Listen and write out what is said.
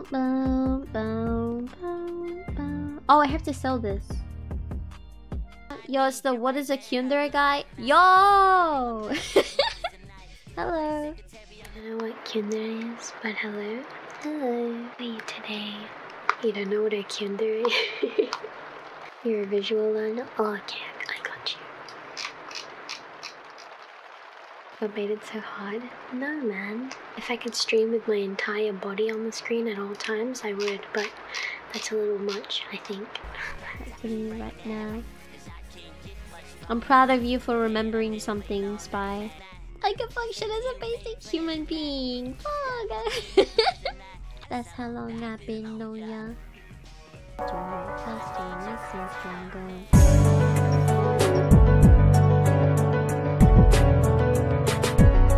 Oh, I have to sell this. Yo, it's the What Is A Kyundere guy. Yo! Hello. I don't know what Kyundere is, but hello. Hello. How are you today? You don't know what a Kyundere is? You're a visual learner? Oh, okay, I got you. What made it so hard? No, man. If I could stream with my entire body on the screen at all times, I would, but that's a little much, I think. Happening right now. I'm proud of you for remembering something, Spy. I can function as a basic human being. Fuck. That's how long I've been knowing ya. Your fasting makes me stronger.